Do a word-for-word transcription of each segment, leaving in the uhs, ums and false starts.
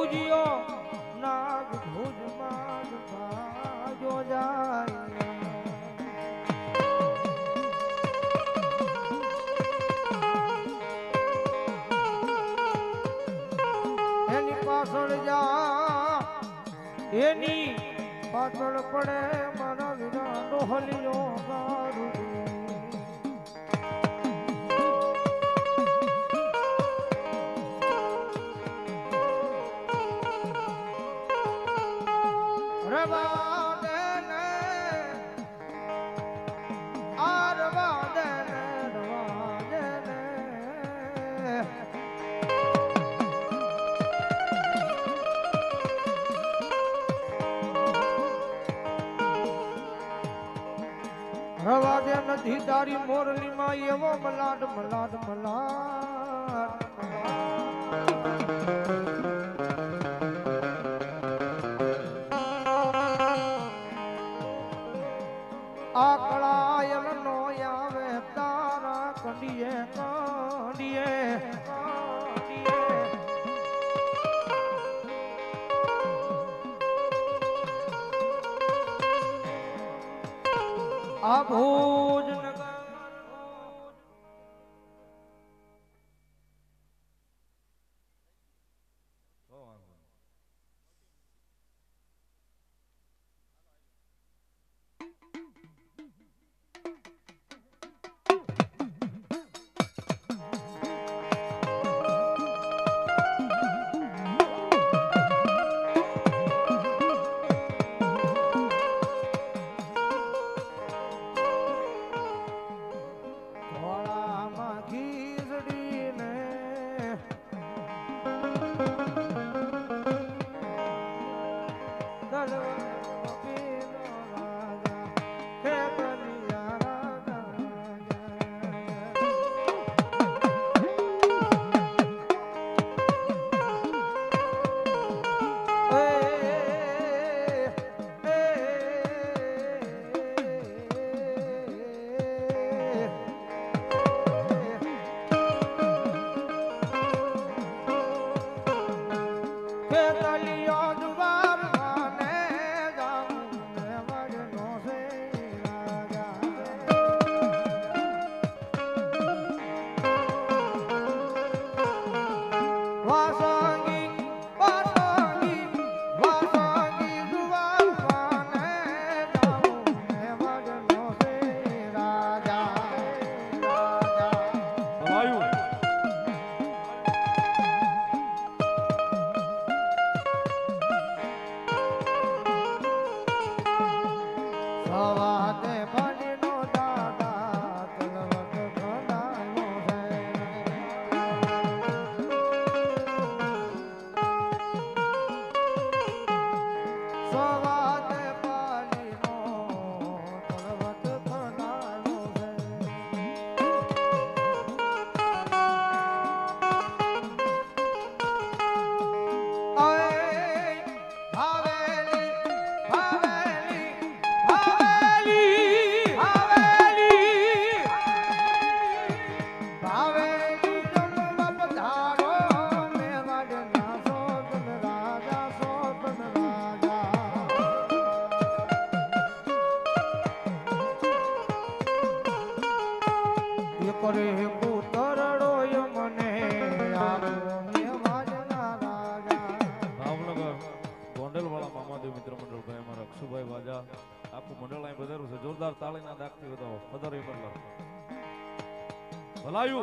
ભુજિયો નાગ ભુજમાં ભાજો જાય એની પાછળ જા એની પાછળ પડે મારા વિના ડોહલિયો ગારું રવાજે નથી તારી મોરલી માં એવો મલાડ મલાડ મલાડ આ કળાયલ નો આવે તારા કંડીએ કંડીએ આ ભોજ જોરદાર તાળીના દાખથી હતો પધારો બદલો ભલાયું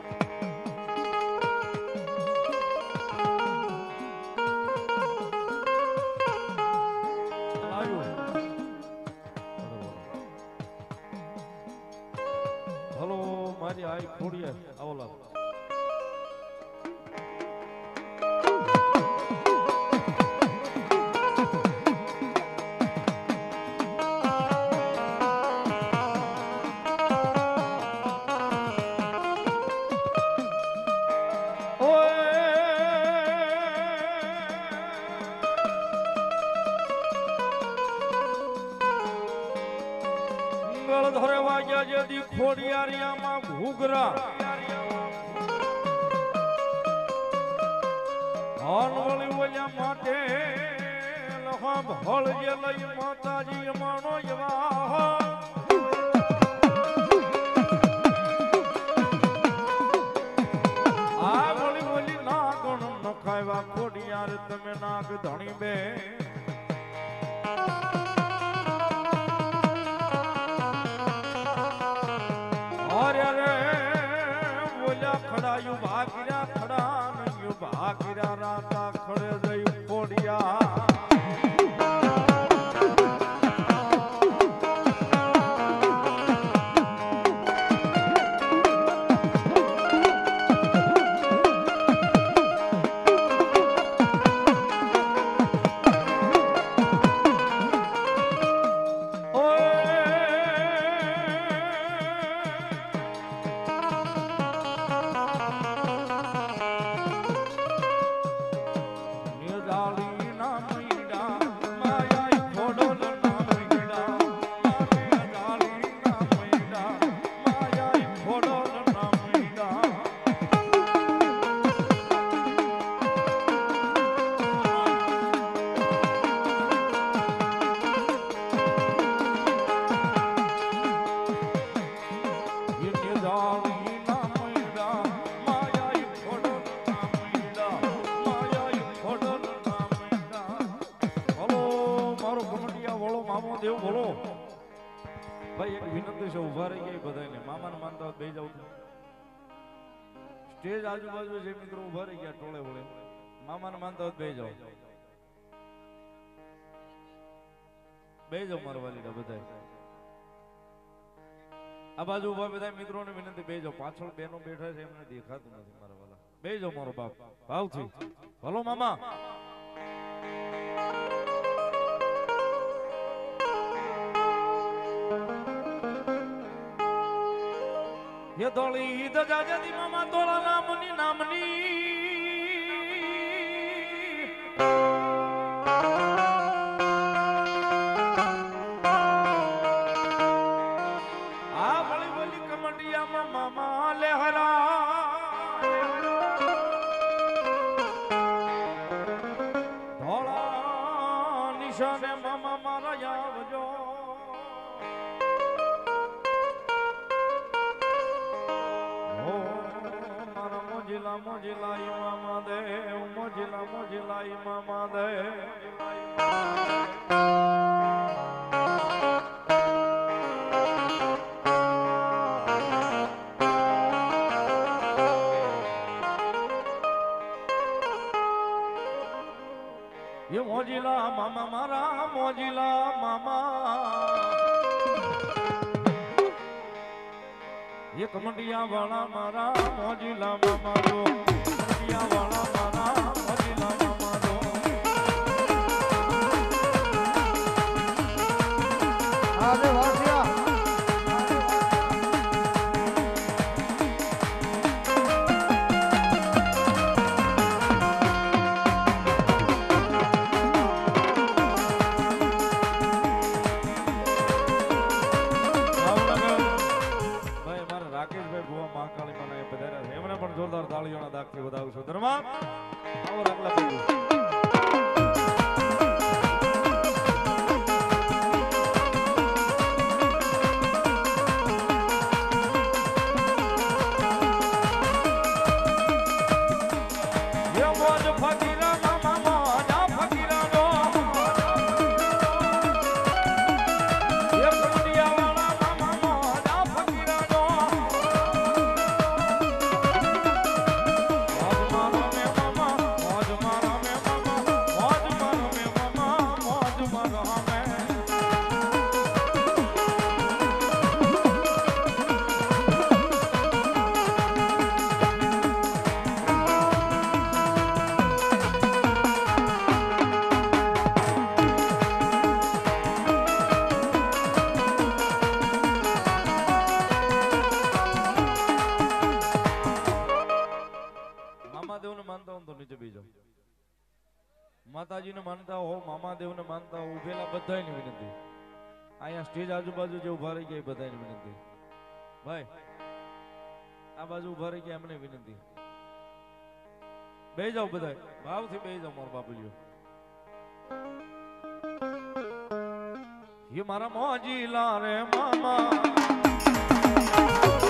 હલો મારી આઈ ખોડીએ આવો લાવો ધરે વાગ્યા જેથી ખોડિયારિયામાં ઘૂઘરા ઓ વળી ઓલ્યા માટે લખા ભળ જે લઈ માતાજી માણો એવા આ વળી ઓલી ના ગણ નખાવ્યા ખોડિયાર તમે નાગ ધણી બે અરે રે ઓલ્યા ખડાયું ભાગ્યા ખડા નયું ભાગ્યા રાતા ખડે જયું ખોડિયા દેવ બોલો ભાઈ એક વિનંતી છે ઉભા રહી ગયા બધાને મામાને માનતા બે જાવ સ્ટેજ આજુબાજુ જે મિત્રો ઉભા રહી ગયા ટોળે વળે મામાને માનતા બે જાવ બે જાવ મારા વાલીડા બધા આ બાજુ ઉભા બધા મિત્રોને વિનંતી બે જાવ પાછળ બેનો બેઠા છે એમને દેખાતું નથી મારા વાલા બે જાવ મારો બાપ ભાવથી ભલો મામા ये दौड़ी दजा जदी मामा तोला नामनी नामनी आ बड़ी बड़ी कमटिया में मामा लेहरा धोला निशाने मामा मारा यावजो મોજીલા મોજીલા મામા દે મોજીલા મોજીલા મામા દે ये મોજીલા મામા મારા મોજીલા મામા ये कमटिया वाला मारा मोजीला मामा दो कमटिया वाला मारा मोजीला मामा दो आगे वासिया જોરદાર તાળીઓના દાખથી વધાવું છું ધર્મા આવો રાખલા ભાઈ માતાજીને માનતા હો મામાદેવને માનતા હો ઉભેલા બધાની વિનંતી અહીંયા સ્ટેજ આજુબાજુ જે ઉભા રહી ગયા બધાની વિનંતી ભાઈ આ બાજુ ઉભા રહી ગયા એમને વિનંતી બે જાઓ બધા ભાવથી બે જાઓ મારો બાપલ્યો ये मारा मौजीला रे मामा